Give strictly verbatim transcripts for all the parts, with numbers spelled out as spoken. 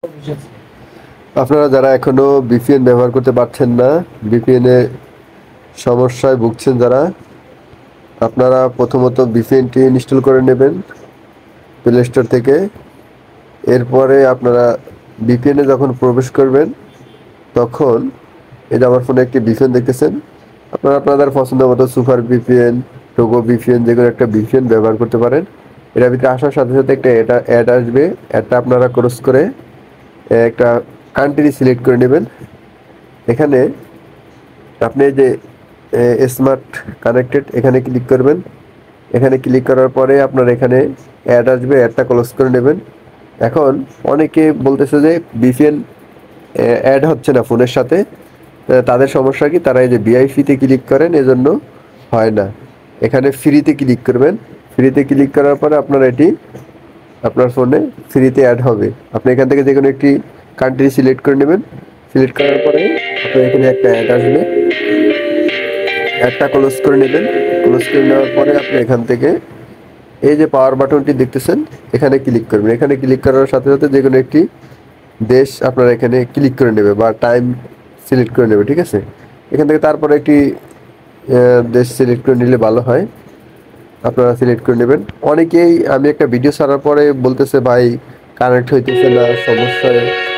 আপনারা যারা এখনো ভিপিএন ব্যবহার করতে পারছেন না, ভিপিএন এ সমস্যায় ভুগছেন যারা, আপনারা প্রথমত ভিপিএনটি ইনস্টল করে নেবেন প্লে স্টোর থেকে। এরপরে আপনারা ভিপিএন এ যখন প্রবেশ করবেন তখন এই যে আমার ফোনে একটি ভিপিএন দেখতেছেন, আপনারা আপনাদের পছন্দ মতো সুপার ভিপিএন, টোগো ভিপিএন, যেগুলো একটা ভিপিএন ব্যবহার করতে পারেন। এটার ভিতরে আসার সাথে সাথে একটা এটা অ্যাড আসবে। অ্যাডটা আপনারা ক্রস করে একটা কান্ট্রি সিলেক্ট করে নেবেন। এখানে আপনি যে স্মার্ট কানেক্টেড এখানে ক্লিক করবেন। এখানে ক্লিক করার পরে আপনার এখানে অ্যাড আসবে, অ্যাডটা ক্লোজ করে নেবেন। এখন অনেকে বলতেছে যে ভিপিএন অ্যাড হচ্ছে না ফোনের সাথে, তাদের সমস্যা কি, তারা এই যে ভিআইপিতে ক্লিক করেন, এজন্য হয় না। এখানে ফ্রিতে ক্লিক করবেন। ফ্রিতে ক্লিক করার পরে আপনার এটি আপনার ফোনে ফ্রিতে অ্যাড হবে। আপনি এখান থেকে যে কোনো একটি কান্ট্রি সিলেক্ট করে নেবেন। সিলেক্ট করার পরে আপনার এখানে একটা অ্যাড আসবে, অ্যাডটা ক্লোজ করে নেবেন। ক্লোজ করে নেওয়ার পরে আপনি এখান থেকে এই যে পাওয়ার বাটনটি দেখতেছেন, এখানে ক্লিক করবেন। এখানে ক্লিক করার সাথে সাথে যে কোনো একটি দেশ আপনার এখানে ক্লিক করে নেবে বা টাইম সিলেক্ট করে নেবে, ঠিক আছে। এখান থেকে তারপরে একটি দেশ সিলেক্ট করে নিলে ভালো হয়, আপনারা সিলেক্ট করে নেবেন। অনেকেই আমি একটা ভিডিও ছাড়ার পরে বলতেছে ভাই কানেক্ট হইতেছে না, সমস্যা।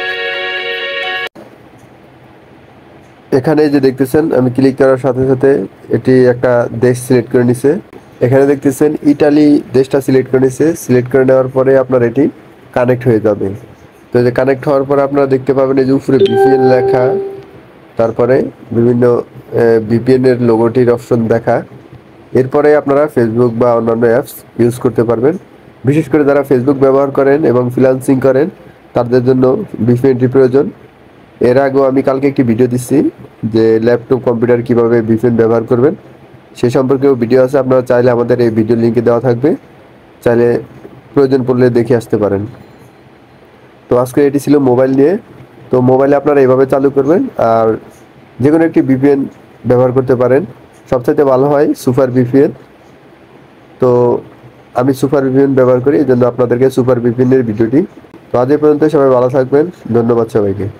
এখানে যে দেখতেছেন আমি ক্লিক করার সাথে সাথে এটি একটা দেশ সিলেক্ট করে নিছে। এখানে দেখতেছেন ইটালি দেশটা সিলেক্ট করে নিছে। সিলেক্ট করে নেওয়ার পরে আপনার এটি কানেক্ট হয়ে যাবে। তো যে কানেক্ট হওয়ার পরে আপনারা দেখতে পাবেন এই যে উপরে ভিপিএন লেখা, তারপরে বিভিন্ন ভিপিএন এর লোগোটির অপশন দেখা। এরপরে আপনারা ফেসবুক বা অন্যান্য অ্যাপস ইউজ করতে পারবেন। বিশেষ করে যারা ফেসবুক ব্যবহার করেন এবং ফ্রিল্যান্সিং করেন তাদের জন্য ভিপিএনটি প্রয়োজন। এর আগেও আমি কালকে একটি ভিডিও দিচ্ছি যে ল্যাপটপ কম্পিউটার কীভাবে ভিপিএন ব্যবহার করবেন, সে সম্পর্কেও ভিডিও আছে। আপনারা চাইলে আমাদের এই ভিডিও লিঙ্কে দেওয়া থাকবে, চাইলে প্রয়োজন পড়লে দেখে আসতে পারেন। তো আজকে এটি ছিল মোবাইল নিয়ে। তো মোবাইলে আপনারা এইভাবে চালু করবেন আর যে কোনো একটি ভিপিএন ব্যবহার করতে পারেন। সবচাইতে ভালো হয় সুপার ভিপিএন। তো আমি সুপার ভিপিএন ব্যবহার করি, এই জন্য আপনাদেরকে সুপার ভিপিএনের ভিডিওটি। তো আজ এই পর্যন্ত, সবাই ভালো থাকবেন। ধন্যবাদ সবাইকে।